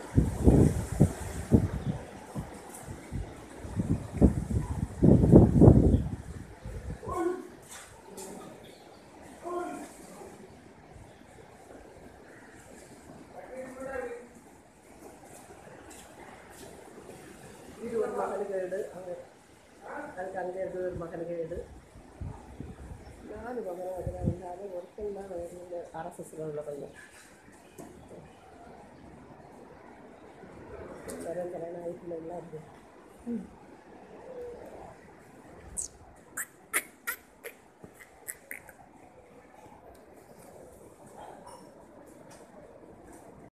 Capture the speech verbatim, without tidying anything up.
இது ஒரு மகனுக்கு வீடு, அங்கே அதுக்கு அங்கே இருக்குது ஒரு மகனுக்கு வீடு. நாலு மகன் இருக்கிறாங்க. அது ஒருத்தன் தான் அரசு உள்ள பையன். நிறைய கல்யாணம் ஆயிடுச்சுல எல்லாம் இருக்குது.